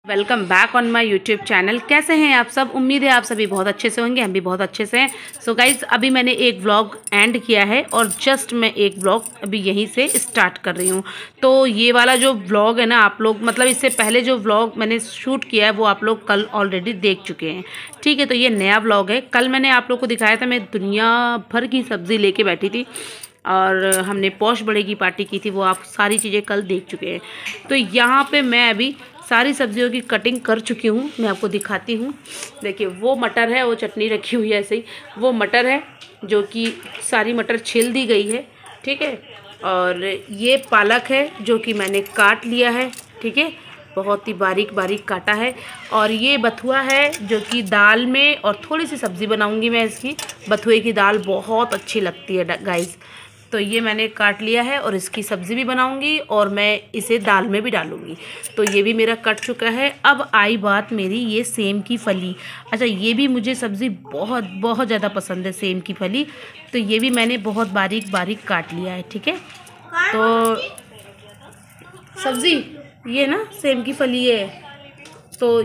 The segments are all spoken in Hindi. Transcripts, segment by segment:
Welcome back on my YouTube channel. कैसे हैं आप सब? उम्मीद है आप सभी बहुत अच्छे से होंगे, हम भी बहुत अच्छे से हैं। सो गाइज, अभी मैंने एक व्लॉग एंड किया है और जस्ट मैं एक व्लॉग अभी यहीं से स्टार्ट कर रही हूँ। तो ये वाला जो व्लॉग है ना, आप लोग मतलब इससे पहले जो व्लॉग मैंने शूट किया है वो आप लोग कल ऑलरेडी देख चुके हैं, ठीक है। तो ये नया व्लॉग है। कल मैंने आप लोग को दिखाया था, मैं दुनिया भर की सब्ज़ी लेके बैठी थी और हमने पौष बड़े की पार्टी की थी, वो आप सारी चीज़ें कल देख चुके हैं। तो यहाँ पे मैं अभी सारी सब्जियों की कटिंग कर चुकी हूँ, मैं आपको दिखाती हूँ। देखिए, वो मटर है, वो चटनी रखी हुई है ऐसे ही। वो मटर है जो कि सारी मटर छिल दी गई है, ठीक है। और ये पालक है जो कि मैंने काट लिया है, ठीक है, बहुत ही बारीक बारीक काटा है। और ये बथुआ है जो कि दाल में, और थोड़ी सी सब्ज़ी बनाऊंगी मैं इसकी। बथुए की दाल बहुत अच्छी लगती है गाइस। तो ये मैंने काट लिया है और इसकी सब्ज़ी भी बनाऊंगी और मैं इसे दाल में भी डालूंगी। तो ये भी मेरा कट चुका है। अब आई बात मेरी ये सेम की फली। अच्छा, ये भी मुझे सब्ज़ी बहुत बहुत ज़्यादा पसंद है, सेम की फली। तो ये भी मैंने बहुत बारीक बारीक काट लिया है, ठीक है। तो सब्ज़ी ये ना सेम की फली है। तो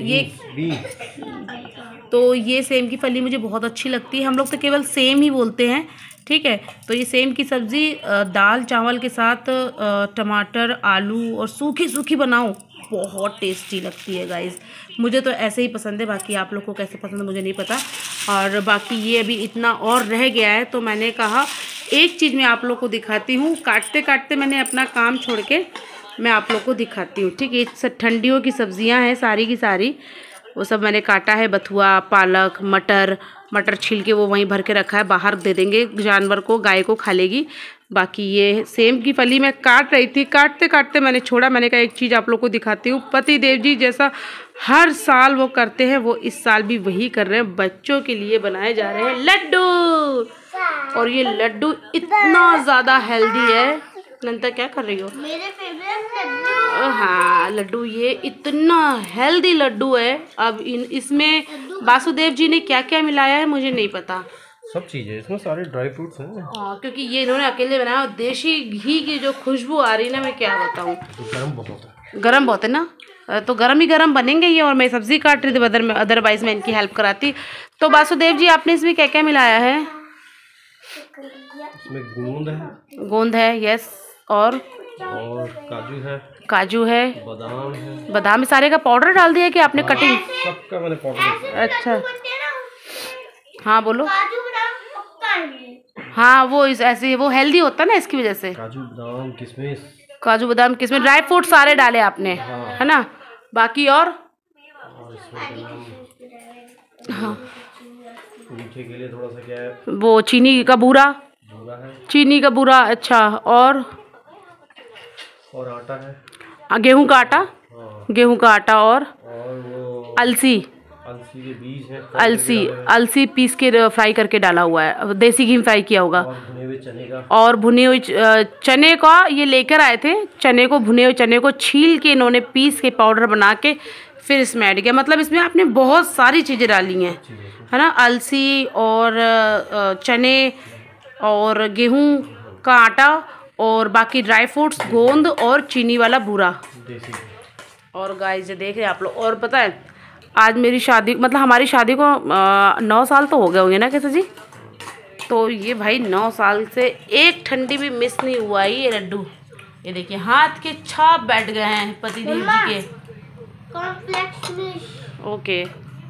ये सेम की फली मुझे बहुत अच्छी लगती है। हम लोग तो केवल सेम ही बोलते हैं, ठीक है। तो ये सेम की सब्ज़ी दाल चावल के साथ टमाटर आलू और सूखी सूखी बनाओ, बहुत टेस्टी लगती है गाइस। मुझे तो ऐसे ही पसंद है, बाकी आप लोग को कैसे पसंद है मुझे नहीं पता। और बाकी ये अभी इतना और रह गया है, तो मैंने कहा एक चीज़ मैं आप लोग को दिखाती हूँ। काटते काटते मैंने अपना काम छोड़ के मैं आप लोग को दिखाती हूँ, ठीक है। सब ठंडियों की सब्जियां हैं सारी की सारी, वो सब मैंने काटा है। बथुआ, पालक, मटर छील के वो वहीं भर के रखा है, बाहर दे देंगे जानवर को, गाय को खा लेगी। बाकी ये सेम की फली मैं काट रही थी, काटते काटते मैंने छोड़ा। मैंने कहा एक चीज़ आप लोग को दिखाती हूँ। पति देव जी जैसा हर साल वो करते हैं, वो इस साल भी वही कर रहे हैं। बच्चों के लिए बनाए जा रहे हैं लड्डू, और ये लड्डू इतना ज़्यादा हेल्दी है। नंता क्या कर रही हो? मेरे फेवरेट लड्डू। हाँ, लड्डू ये इतना हेल्दी लड्डू है। अब इसमें वासुदेव जी ने क्या क्या मिलाया है मुझे नहीं पता। सब चीज़ें इसमें, सारे ड्राई फ्रूट्स हैं। हाँ, क्योंकि ये इन्होंने अकेले बनाया। और देशी घी की जो खुशबू आ रही है ना, मैं क्या बताऊँ। गरम बहुत है, गरम बहुत है ना, तो गरम ही गरम बनेंगे ये। और मैं सब्जी काट रही थी, अदरवाइज मैं इनकी हेल्प कराती। तो वासुदेव जी, आपने इसमें क्या क्या मिलाया है? इसमें गोंद है, यस। और काजू है, बादाम सारे का पाउडर डाल दिया कि आपने कटिंग? सबका मैंने पाउडर। अच्छा, हाँ बोलो। हाँ, वो ऐसे वो हेल्दी होता है ना, इसकी वजह से। काजू बादाम किसमें ड्राई फ्रूट सारे डाले आपने, हाँ। है ना। बाकी और हाँ, मीठे के लिए थोड़ा सा क्या है, वो चीनी का बूरा है। चीनी का बूरा। अच्छा, और आटा है, गेहूं का आटा। हाँ। गेहूं का आटा और वो अलसी के बीज है, अलसी पीस के फ्राई करके डाला हुआ है, देसी घी में फ्राई किया होगा। और भुने हुए चने का ये लेकर आए थे। चने को, भुने हुए चने को छील के इन्होंने पीस के पाउडर बना के फिर इसमें ऐड किया। मतलब इसमें आपने बहुत सारी चीज़ें डाली हैं, है ना। अलसी और चने और गेहूं का आटा और बाकी ड्राई फ्रूट्स, गोंद और चीनी वाला बूरा। और गाइस, ये देख रहे हैं आप लोग। और पता है, आज मेरी शादी, मतलब हमारी शादी को 9 साल तो हो गए होंगे ना कैसे जी। तो ये भाई 9 साल से एक ठंडी भी मिस नहीं हुआ ये लड्डू। ये देखिए, हाथ के छाप बैठ गए हैं पतिदेव जी के। ओके,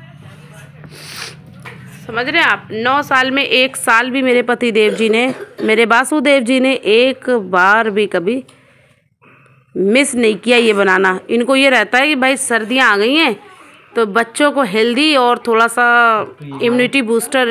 समझ रहे हैं आप। 9 साल में एक साल भी मेरे पतिदेव जी ने, मेरे वासुदेव जी ने एक बार भी कभी मिस नहीं किया ये बनाना। इनको ये रहता है कि भाई सर्दियाँ आ गई हैं तो बच्चों को हेल्दी और थोड़ा सा इम्यूनिटी बूस्टर,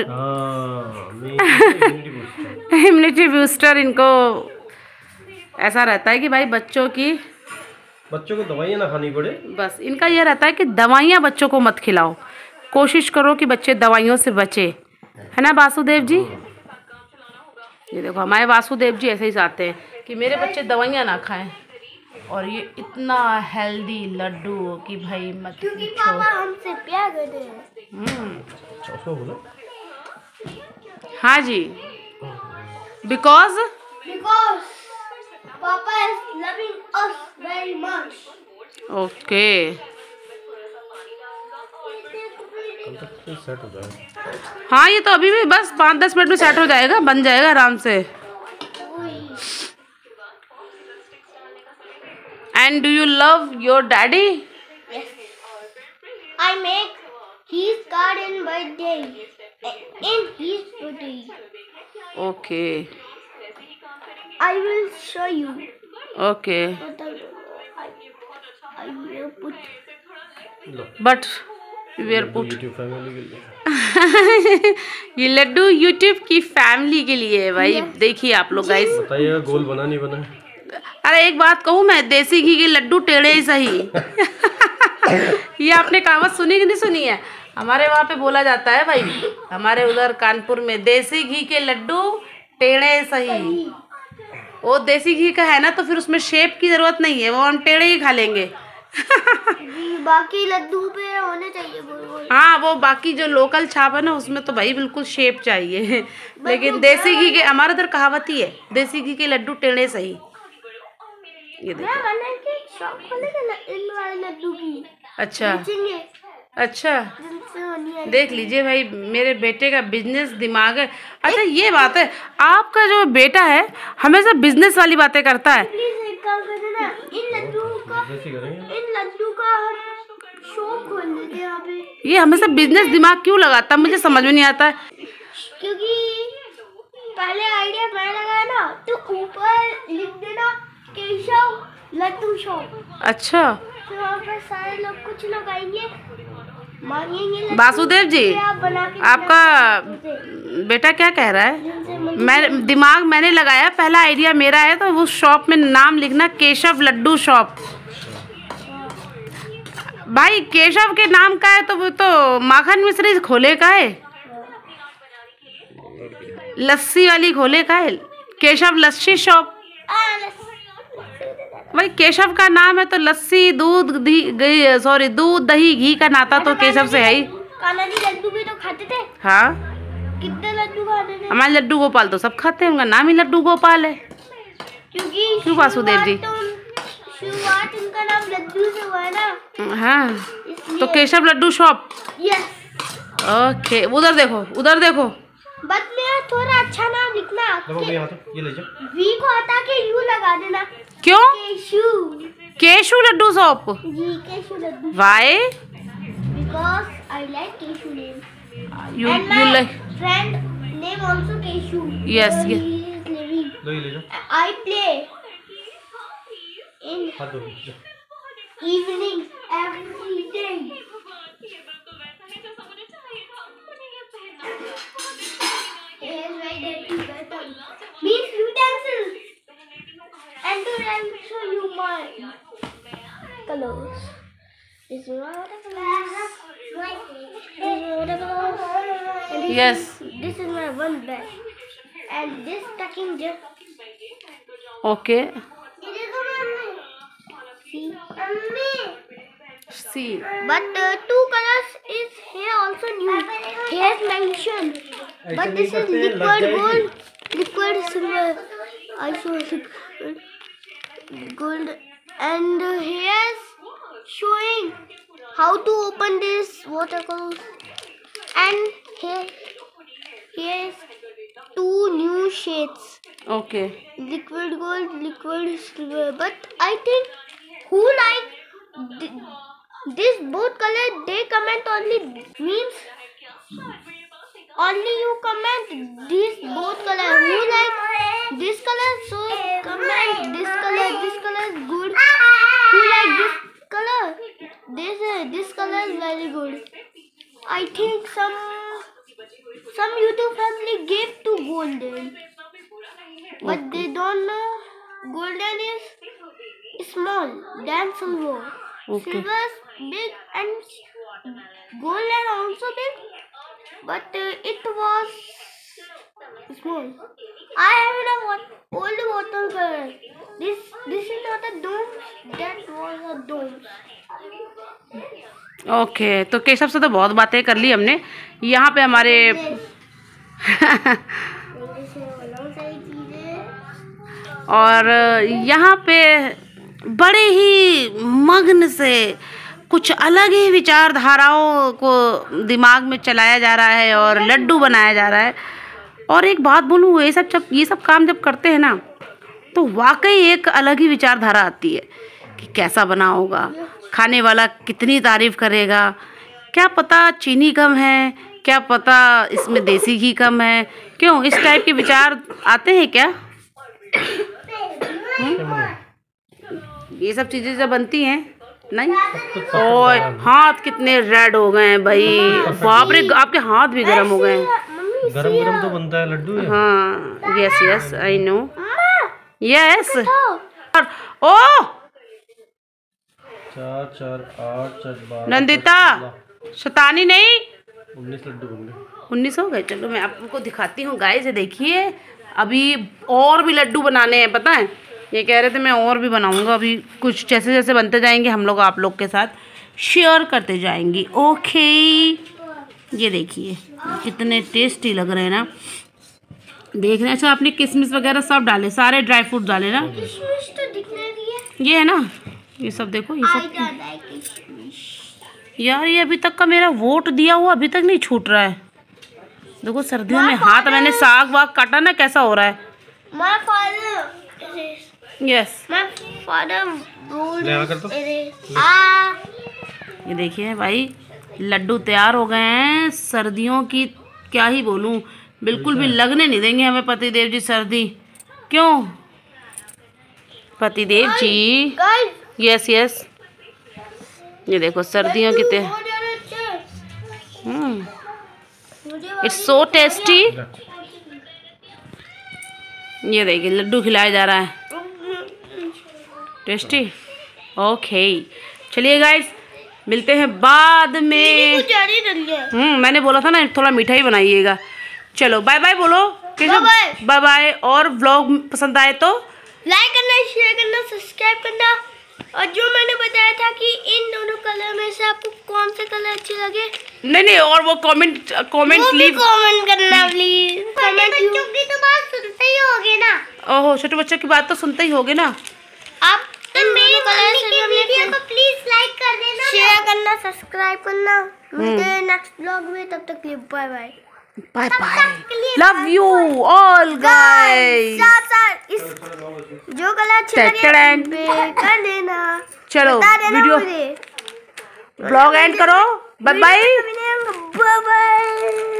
इम्यूनिटी बूस्टर इनको ऐसा रहता है कि भाई बच्चों को दवाइयाँ ना खानी पड़े। बस इनका ये रहता है कि दवाइयाँ बच्चों को मत खिलाओ, कोशिश करो कि बच्चे दवाइयों से बचे, है ना वासुदेव जी। ये देखो, हमारे वासुदेव जी ऐसे ही चाहते हैं कि मेरे बच्चे दवाइयाँ ना खाएं। और ये इतना हेल्दी लड्डू कि भाई मत पूछो। हमसे प्यार करते हैं। हाँ जी, because papa is loving us very much. Okay. Set हो जाएगा। हाँ ये तो अभी भी बस 5-10 मिनट में सेट हो जाएगा, बन जाएगा आराम से। And do you love your daddy? I make his card in birthday. In his birthday. ओके I will show you. ओके But I will put. लो but where put YouTube family के लिए। ये लड्डू यूट्यूब की फैमिली के लिए है भाई। देखिए आप लोग गाइस, बताइएगा गोल बना नहीं बना। अरे एक बात कहूँ मैं, देसी घी के लड्डू टेढ़े ही सही। ये आपने कहावत सुनी कि नहीं सुनी है? हमारे वहाँ पे बोला जाता है भाई, हमारे उधर कानपुर में, देसी घी के लड्डू टेढ़े सही। वो देसी घी का है ना, तो फिर उसमें शेप की जरूरत नहीं है, वो हम टेढ़े ही खा लेंगे। बाकी लड्डू पे होने चाहिए गोल गोल। हाँ वो बाकी जो लोकल छाप है ना, उसमें तो भाई बिल्कुल शेप चाहिए। लेकिन देसी घी के, हमारे उधर कहावत ही है, देसी घी के लड्डू टेढ़े सही। ये देखो। मैं बना के शॉप खोलेंगे ना इन वाले लड्डू की। अच्छा बेचेंगे। अच्छा, जिनसे होनी है। देख लीजिए भाई, मेरे बेटे का बिजनेस दिमाग है। अच्छा ये बात है, आपका जो बेटा है हमेशा बिजनेस वाली बातें करता है। प्लीज एक काम कर देना, इन लड्डू का हम शॉप खोल लेते हैं यहाँ पे। ये हमेशा बिजनेस दिमाग क्यों लगाता है, मुझे समझ में नहीं आता है। क्योंकि पहले आइडिया मैं लगाया ना, तो ऊपर लिख देना केशव लड्डू शॉप। अच्छा तो वहाँ पर सारे लोग, कुछ लोग आएंगे, मांगेंगे लड्डू, वासुदेव जी, फिर आप बना के आपका बेटा क्या कह रहा है? जिनसे मैंने लगाया, पहला आइडिया मेरा है, तो उस शॉप में नाम लिखना केशव लड्डू शॉप। भाई केशव के नाम का है तो वो तो माखन मिश्री खोले का है, लस्सी वाली खोले का है, केशव लस्सी शॉप। भाई केशव का नाम है तो लस्सी, दूध, दूध दही घी का नाता तो केशव से है ही। कान्हा जी लड्डू भी तो खाते थे। हाँ कितने लड्डू खाते थे? हमारे लड्डू गोपाल तो सब खाते हैं, उनका नाम ही लड्डू गोपाल है। क्योंकि क्यों वासुदेव जी? शुरुआत उनका नाम लड्डू से हुआ है ना। हाँ इसलिए। तो Keshav Laddoo shop. Yes. Okay, उधर देखो, उधर देखो। बट मेरा थोड़ा अच्छा नाम लिखना। देखो यहाँ तो ये ले जाओ। वी को हटा के यू लगा देना। क्यों? केशु। केशु लड्डू शॉप। जी Keshu Laddoo. Why? Because I like Keshu name. You And you my like? friend name also Keshu. Yes, So yes. he is living. लो ये ले जाओ। I play in हाथ धो लो। evening every day. Here's my dirty button. Means utensils. And then I will show you my colors. This is my watercolors. This is my watercolors. And this Yes. This is my one bag. And this tucking just. Okay. See. See. But two colors is here also new. Here's mentioned. But this is liquid gold, liquid silver. Also liquid gold. And here's showing how to open this watercolors. And here's two new shades. Okay. Liquid gold, liquid silver. But I think who like this both color, they comment only, means only you comment this both color. Who like this color, so comment this color. This color is good. Who like this color? This color is very good. I think some YouTube family gave to golden, but they don't know golden is small than silver. Okay. Silver is big and golden also big, but it was small. I have a old watercolor. This is not a dome. That was a dome. Okay तो केशव से तो बहुत बातें कर ली हमने। यहाँ पे हमारे और यहाँ पे बड़े ही मग्न से कुछ अलग ही विचारधाराओं को दिमाग में चलाया जा रहा है और लड्डू बनाया जा रहा है। और एक बात बोलूँ, ये सब काम जब करते हैं ना तो वाकई एक अलग ही विचारधारा आती है कि कैसा बना होगा, खाने वाला कितनी तारीफ करेगा, क्या पता चीनी कम है, क्या पता इसमें देसी घी कम है। क्यों, इस टाइप के विचार आते हैं क्या? ये सब चीज़ें जब बनती हैं नहीं। और हाथ कितने रेड हो गए हैं भाई, बाप रे, आपके हाथ भी गर्म हो गए हैं। गरम गरम तो बनता है लड्डू। हाँ, yes yes, I know, yes. ओ 4 4 8 4 12 नंदिता, शैतानी नहीं। 19 लड्डू बन गए। 19 हो गए। चलो मैं आपको दिखाती हूँ गाइस, देखिए अभी और भी लड्डू बनाने हैं, पता है। ये कह रहे थे मैं और भी बनाऊंगा, अभी कुछ जैसे जैसे बनते जाएंगे हम लोग आप लोग के साथ शेयर करते जाएंगे। ओके, ये देखिए कितने टेस्टी लग रहे हैं ना, देख रहे हैं। अच्छा, आपने किशमिश वगैरह सब डाले, सारे ड्राई फ्रूट डाले ना। किशमिश तो दिखने दिए। ये है ना, ये सब देखो, ये सब। यार ये अभी तक का मेरा वोट दिया हुआ अभी तक नहीं छूट रहा है। देखो सर्दियों में हाथ मैंने साग वाग काटा ना, कैसा हो रहा है। My father yes, my father ले आ कर तो। ये देखिए भाई लड्डू तैयार हो गए हैं। सर्दियों की क्या ही बोलूं, बिल्कुल भी लगने नहीं देंगे हमें पतिदेव जी सर्दी। क्यों पतिदेव जी? यस यस, ये देखो सर्दियों की इट्स सो टेस्टी। ये देखिए लड्डू खिलाया जा रहा है, टेस्टी। ओके चलिए गाइस, मिलते हैं बाद में। मैंने बोला था ना थोड़ा मीठा ही बनाइएगा। चलो बाय बाय बोलो, बाय बाय। और व्लॉग पसंद आए तो लाइक करना, शेयर करना, सब्सक्राइब करना। और जो मैंने बताया था कि इन दोनों कलर में से आपको कौन से कलर अच्छे लगे, नहीं, और वो कमेंट लीव कमेंट करना प्लीज। बच्चों की तो बात सुनते ही होगे ना। ओहो, छोटे बच्चों की बात तो सुनते ही होगे ना आप। तो मेरी मम्मी की वीडियो को प्लीज लाइक कर देना, शेयर करना, सब्सक्राइब करना। मिलते हैं नेक्स्ट ब्लॉग में, तब तक के लिए bye bye. Bye bye, love you all guys. साथ इस जो कलर अच्छे लगे कर देना। चलो वीडियो ब्लॉग एंड करो। Bye bye.